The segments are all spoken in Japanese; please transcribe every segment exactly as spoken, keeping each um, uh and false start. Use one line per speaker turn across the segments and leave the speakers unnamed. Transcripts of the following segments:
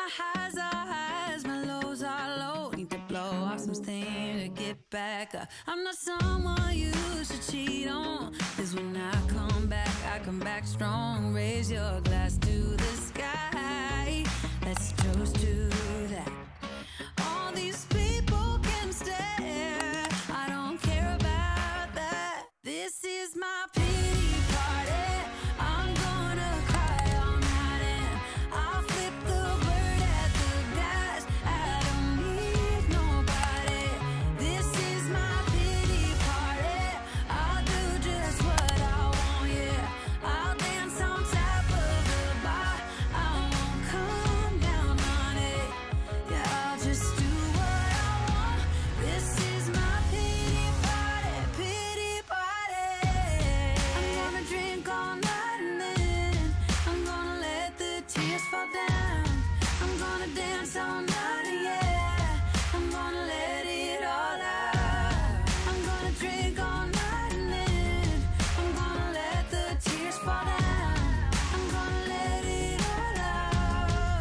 highs are highs, my lows are low. Need to blow off some steam to get back up. I'm not someone you should cheat on, 'cause when I come back, I come back strong. Raise your glass to the sky, let's toast to that. All these people can stare, I don't care about that. This is my pity party, I'm gonna cry all night and I'll flip the bird at the guys. I don't need nobody. This is my pity party, I'll do just what I want, yeah. I'll dance on top of the bar, I won't come down on it. Yeah, I'll just do what I want. This is my pity party, pity party. I'm gonna drink all night and then I'm gonna let the tears fall down. I'm gonna dance all night and yeah, I'm gonna let it all out. I'm gonna drink all night and then I'm gonna let the tears fall down. I'm gonna let it all out.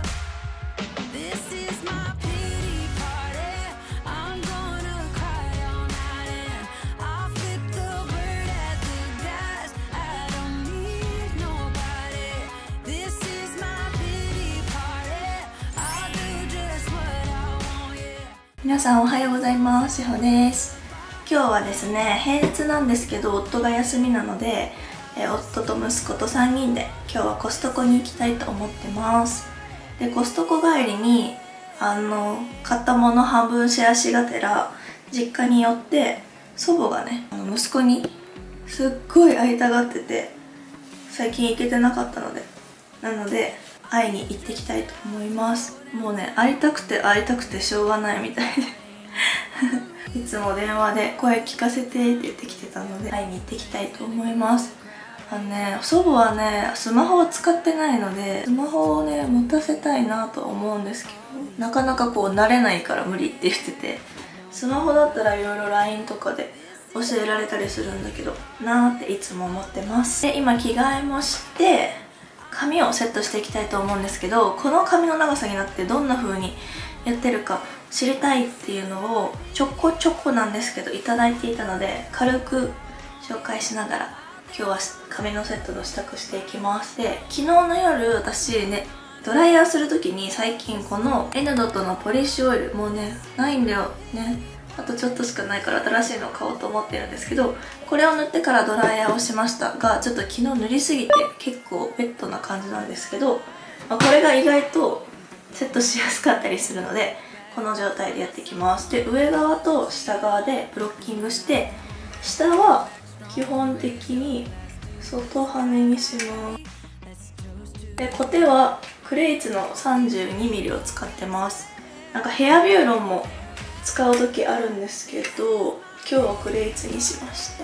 This is my pity party, I'm gonna cry all night and I'll flip the bird at the guys. I don't need nobody. This is my pity party, I'll do just what I want, yeah.
皆さんおはようございます。しほです。今日はですね、平日なんですけど夫が休みなので、えー夫と息子とさんにんで今日はコストコに行きたいと思ってます。でコストコ帰りにあの買ったもの半分シェアしがてら実家に寄って、祖母がねあの息子にすっごい会いたがってて最近行けてなかったのでなので会いに行ってきたいと思います。もうね会いたくて会いたくてしょうがないみたいでいつも電話で声聞かせてって言ってきてたので会いに行ってきたいと思います。あのね祖母はねスマホを使ってないのでスマホをね持たせたいなと思うんですけど、なかなかこう慣れないから無理って言ってて、スマホだったらいろいろ ライン とかで教えられたりするんだけどなーっていつも思ってます。で今着替えもして髪をセットしていきたいと思うんですけど、この髪の長さになってどんな風にやってるか知りたいっていうのをちょこちょこなんですけどいただいていたので、軽く紹介しながら今日は髪のセットの支度していきます。で昨日の夜私ねドライヤーする時に最近この N ドットのポリッシュオイルもうねないんだよね、あとちょっとしかないから新しいのを買おうと思ってるんですけど、これを塗ってからドライヤーをしましたが、ちょっと昨日塗りすぎて結構ウェットな感じなんですけど、まあ、これが意外とセットしやすかったりするのでこの状態でやっていきます。で上側と下側でブロッキングして、下は基本的に外羽にします。でコテはクレイツの さんじゅうにミリ を使ってます。なんかヘアビューロンも使う時あるんですけど今日はクレイツにしました。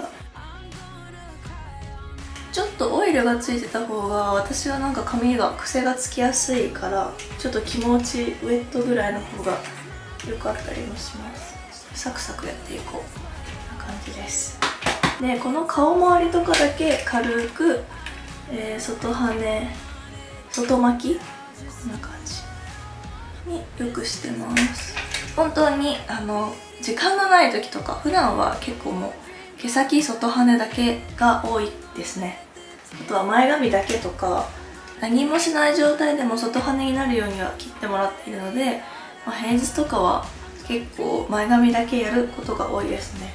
ちょっとオイルがついてた方が私はなんか髪が癖がつきやすいから、ちょっと気持ちウェットぐらいの方が良かったりもします。サクサクやっていこう、こんな感じです。でこの顔周りとかだけ軽く、えー、外羽外巻きこんな感じによくしてます。本当にあの時間がない時とか普段は結構もう毛先外羽だけが多いですね。あとは前髪だけとか何もしない状態でも外羽になるようには切ってもらっているので、まあ、平日とかは結構前髪だけやることが多いですね。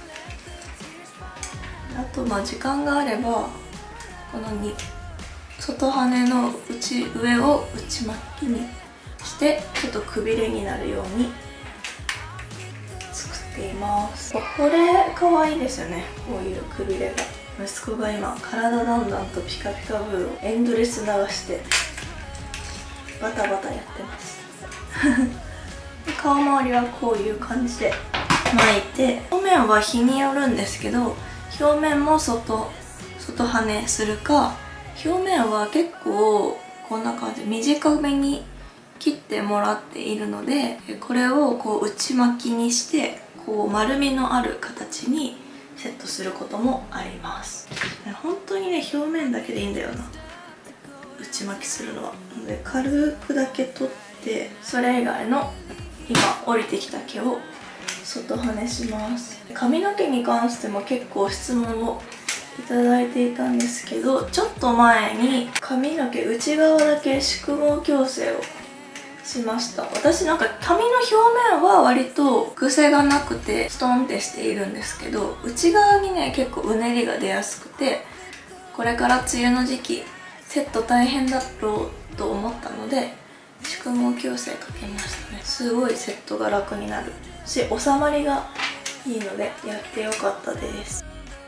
あとまあ時間があればこのに外羽の内上を内巻きにしてちょっとくびれになるように作っています。これかわいいですよね、こういうくびれが。息子が今体だんだんとピカピカブーをエンドレス流してバタバタやってます顔周りはこういう感じで巻いて、表面は日によるんですけど表面も外外羽するか、表面は結構こんな感じ短めに切ってもらっているので、これをこう内巻きにしてこう丸みのある形にセットすることもあります。本当にね表面だけでいいんだよな、内巻きするのは。なので軽くだけ取っでそれ以外の今降りてきた毛を外跳ねします。髪の毛に関しても結構質問をいただいていたんですけど、ちょっと前に髪の毛内側だけ宿毛矯正をしました。私なんか髪の表面は割と癖がなくてストンってしているんですけど、内側にね結構うねりが出やすくて、これから梅雨の時期セット大変だろうと思ったので宿毛矯正かけましたね。すごいセットが楽になるし収まりがいいのでやってよかったです。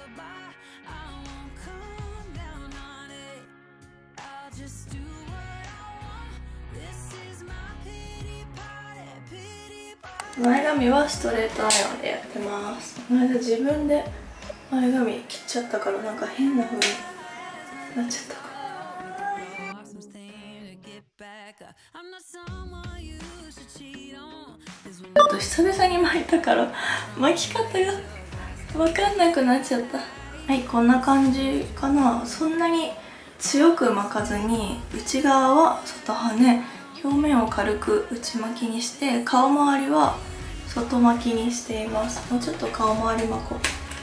前髪はストレートアイロンでやってます。この間自分で前髪切っちゃったからなんか変な風になっちゃったかちょっと久々に巻いたから巻き方が分かんなくなっちゃった。はい、こんな感じかな。そんなに強く巻かずに内側は外跳ね、表面を軽く内巻きにして顔周りは外巻きにしています。もうちょっと顔周り巻こ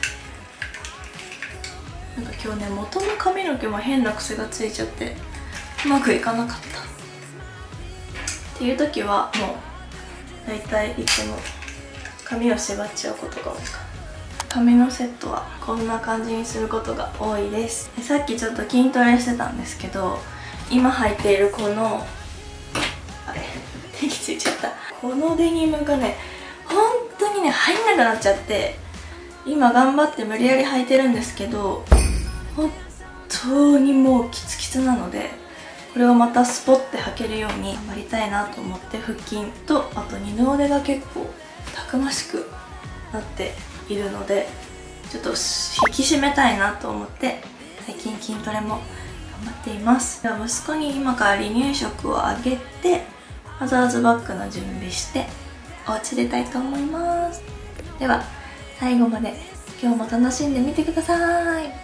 う。なんか今日ね元の髪の毛も変な癖がついちゃってうまくいかなかったっていう時はもうだいたいいつも髪を縛っちゃうことが多いかな。髪のセットはこんな感じにすることが多いです。さっきちょっと筋トレしてたんですけど、今履いているこのあれ手についちゃったこのデニムがね本当にね入んなくなっちゃって、今頑張って無理やり履いてるんですけど本当にもうキツキツなので、これをまたスポッて履けるように頑張りたいなと思って腹筋とあと二の腕が結構たくましくなっているのでちょっと引き締めたいなと思って最近筋トレも頑張っています。では息子に今から離乳食をあげてマザーズバッグの準備してお家出たいと思います。では最後まで今日も楽しんでみてください。ちょ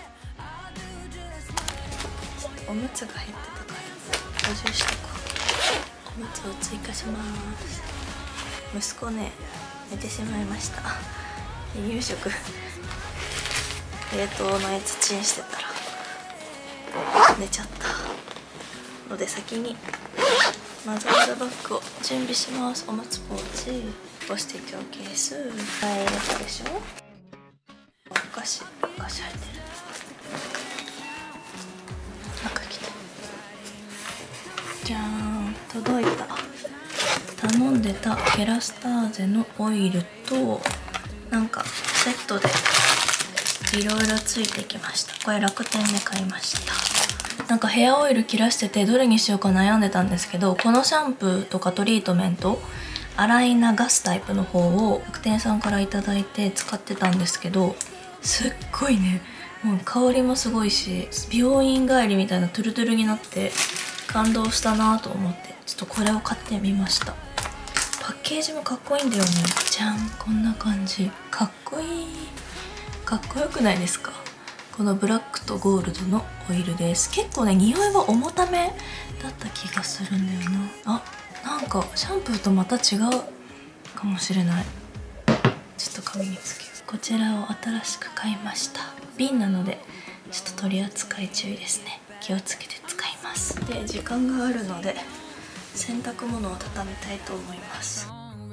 っとおむつが減ってたから補充しとこう。おむつを追加します。息子ね寝てしまいました。離乳食冷凍のやつチンしてたら寝ちゃったので先にマザーズバッグを準備します。おむつポーチ、母子提供ケース、入れたでしょ。お菓子、お菓子入ってる。なんか来た。じゃーん、届いた。頼んでたケラスターゼのオイルとなんかセットでいろいろついてきました。これ楽天で買いました。なんかヘアオイル切らしててどれにしようか悩んでたんですけど、このシャンプーとかトリートメント洗い流すタイプの方を楽天さんから頂いて使ってたんですけど、すっごいねもう香りもすごいし病院帰りみたいなトゥルトゥルになって感動したなと思ってちょっとこれを買ってみました。パッケージもかっこいいんだよね。じゃん、こんな感じ。かっこいい。かっこよくないですか。このブラックとゴールドのオイルです。結構ね匂いは重ためだった気がするんだよな。あ、なんかシャンプーとまた違うかもしれない。ちょっと髪につける。こちらを新しく買いました。瓶なのでちょっと取り扱い注意ですね。気をつけて使います。で時間があるので洗濯物を畳みたいと思います。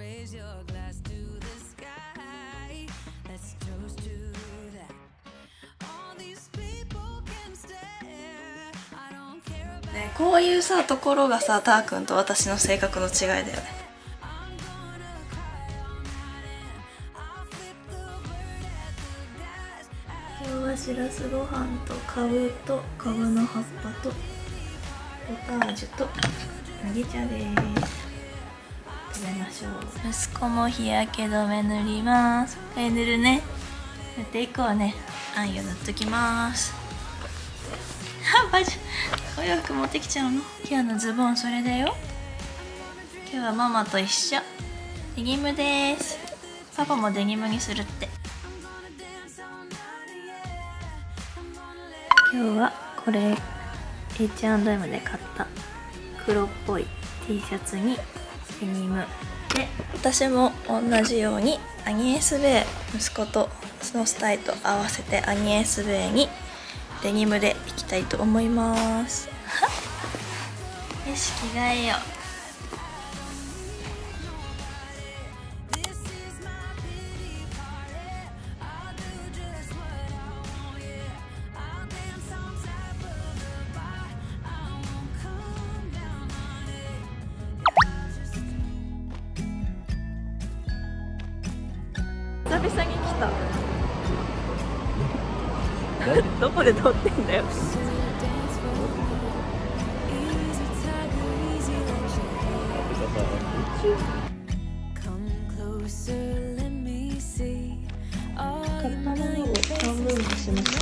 ね、こういうさところがさたーくんと私の性格の違いだよね。今日はしらすご飯とかぶとかぶの葉っぱとポタージュと麦茶です。食べましょう。息子も日焼け止め塗ります。これ塗るね。塗っていこうね。あんよ塗っときます。はバジお洋服持ってきちゃうの。今日のズボンそれだよ。今日はママと一緒。デニムです。パパもデニムにするって。今日はこれ エイチアンドエム で買った黒っぽい T シャツにデニムで、私も同じようにアニエスベイ、息子とそのスタイルと合わせてアニエスベイにデニムでいきたいと思います。よし、着替えよう。久々に来た。どこで撮ってんだよ。買ったものを半分にしました。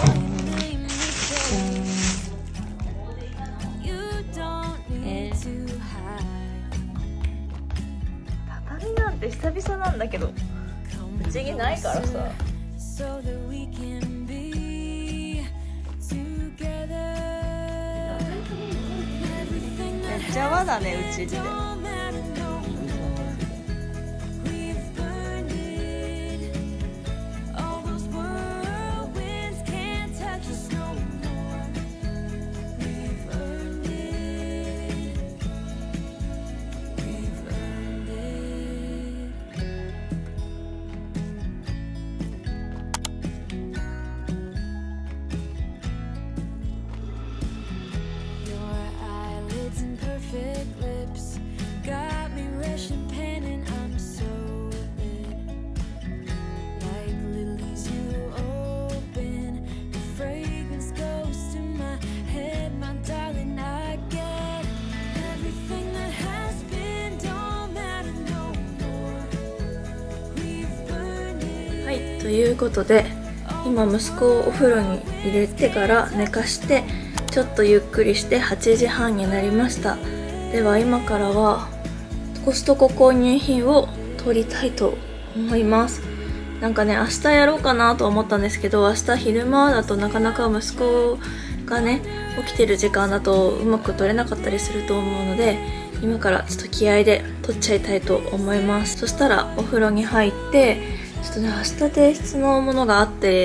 えー、畳なんて久々なんだけど、うちにないからさ。めっちゃ和だね、うちで。はい、ということで今息子をお風呂に入れてから寝かしてちょっとゆっくりしてはちじはんになりました。では今からはコストコ購入品を取りたいと思います。なんかね、明日やろうかなと思ったんですけど、明日昼間だとなかなか息子がね起きてる時間だとうまく取れなかったりすると思うので、今からちょっと気合で取っちゃいたいと思います。そしたらお風呂に入ってちょっとね、明日提出のものがあって、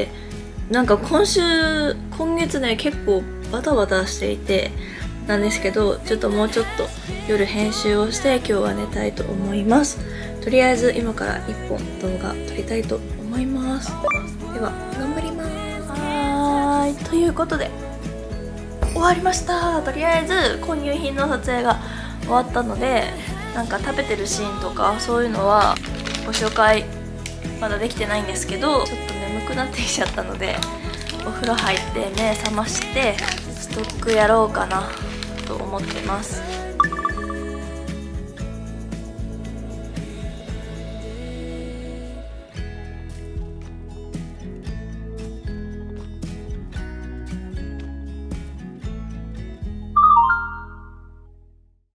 なんか今週今月ね結構バタバタしていてなんですけど、ちょっともうちょっと夜編集をして今日は寝たいと思います。とりあえず今からいっぽん動画撮りたいと思います。では頑張ります。はーい、ということで終わりました。とりあえず購入品の撮影が終わったので、なんか食べてるシーンとかそういうのはご紹介まだできてないんですけど、ちょっと眠くなってきちゃったのでお風呂入って目覚ましてストックやろうかなと思ってます。